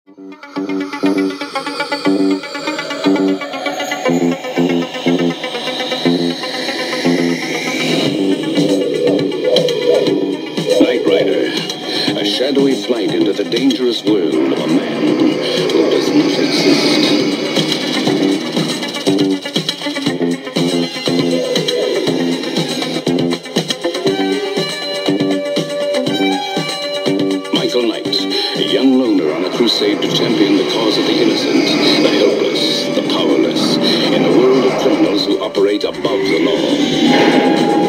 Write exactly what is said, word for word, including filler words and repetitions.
A shadowy flight into the dangerous world of a man who does not exist. Michael Knight, a young loner on a crusade to champion the cause of the innocent, the helpless, the powerless, in a world of criminals who operate above the law.